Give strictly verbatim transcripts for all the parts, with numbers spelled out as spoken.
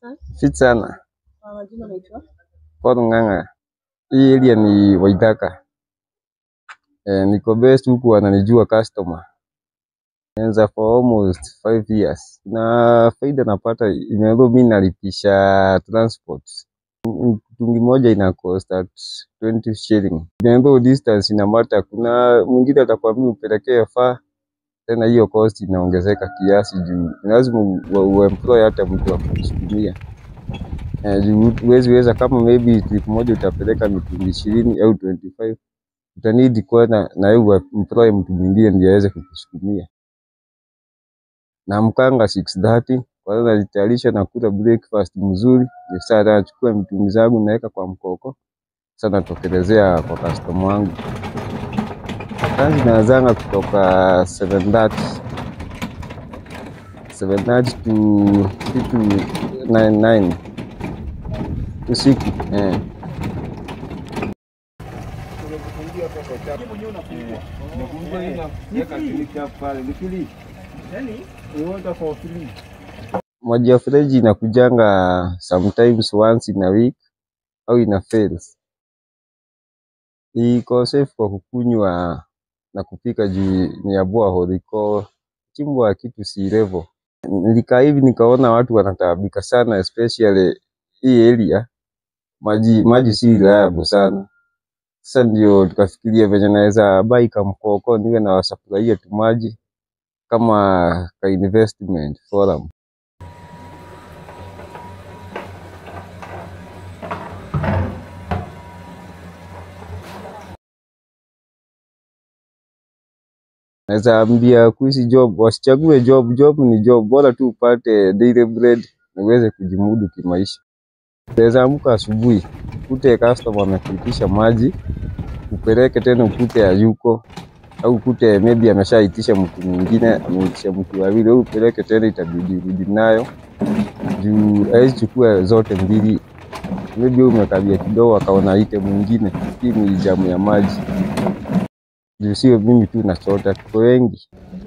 sana. Fit sana. Mama jina naitwa? Kwa nganga. Hii area ni Waithaka. Eh, niko best huku wananijua customer. Nianza for almost five years. Na faida napata imeanza mimi nalipisha transport. Mtungi moja ina cost at twenty shilling. Imeanza distance ina matter, kuna mwingine atakwambia upelekee far. Tena hiyo cost inaongezeka kiasi juu lazima uemploy hata mtu wa kusukumia. Eh, juu huwezi weza kama maybe trip moja utapeleka mitungi ishirini au twenty-five, utanidi kuwa na na wewe employ mtu mwingine ndiye aweze kukusukumia. Na mkanga six thirty, kwa hiyo najitayarisha na kula breakfast mzuri, sasa nachukua mitungi zangu naweka kwa mkoko. Sasa natokelezea kwa customer wangu. Kazi naanza kutoka seven thirty to nine usiku. Eh. Maji ya freji inakujanga sometimes once in a week au ina fails. Iko safe kwa kukunywa na kupika juu ni ya borehole, iko chimbwa kitu si level. Nilikaa hivi nikaona watu wanataabika sana, especially hii area maji maji si reliable sana. Sasa ndio tukafikiria venye naweza buy kama mkoko niwe na wasupply tu maji kama ka investment forum. Naweza ambia kuishi job, wasichague job, job ni job, bora tu upate daily bread na uweze kujimudu kimaisha. Naweza amka asubuhi, ukute customer amekuitisha maji, upeleke tena ukute hayuko, au ukute maybe ameshaitisha mtu mwingine, ameitisha mtu wawili, au upeleke tena itabidi urudi nayo. Juu haiwezi chukua zote mbili. Maybe umekabia kidogo akaona ite mwingine, hii ni jamu ya maji. Juu sio mimi tu nachota, tuko wengi.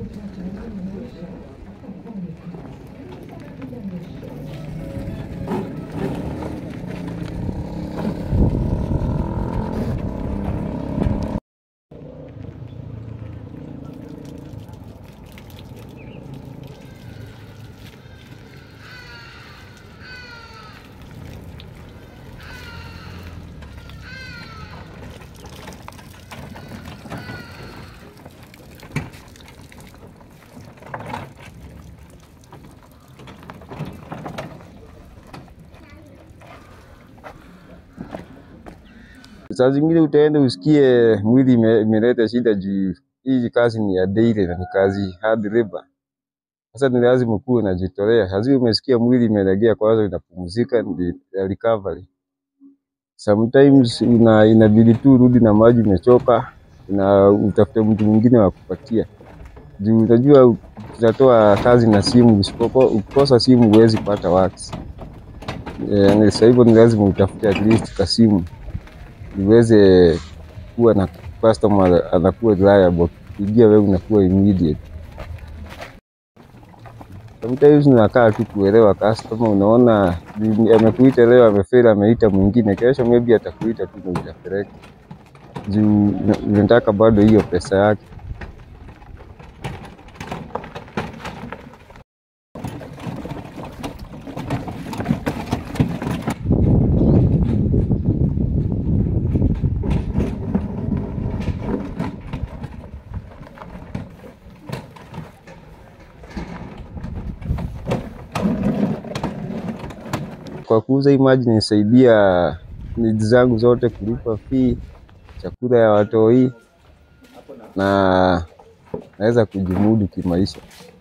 Saa zingine utaenda usikie mwili imeleta shida juu hii kazi ni ya daily na ni kazi hard labor. Sasa ni lazima kuwe unajitolea. Hazio umesikia mwili imelegea, kwanza inapumzika ndi recovery. Sometimes una inabidi tu rudi na maji umechoka na utafute mtu mwingine wa kupatia. Juu unajua tutatoa kazi na simu, usipokuwa ukikosa simu huwezi pata works. Eh, ni sasa hivyo ni lazima utafute at least ka simu niweze kuwa na customer anakuwa reliable, kupigia wewe unakuwa immediate. Sometimes unakaa tu kuelewa customer, unaona amekuita leo amefeli ameita mwingine, kesho maybe atakuita tu na utapeleka. Juu unataka bado hiyo pesa yake. Kwa kuuza hii maji nisaidia needs zangu zote, kulipa fee, chakula ya watoi na naweza kujimudu kimaisha.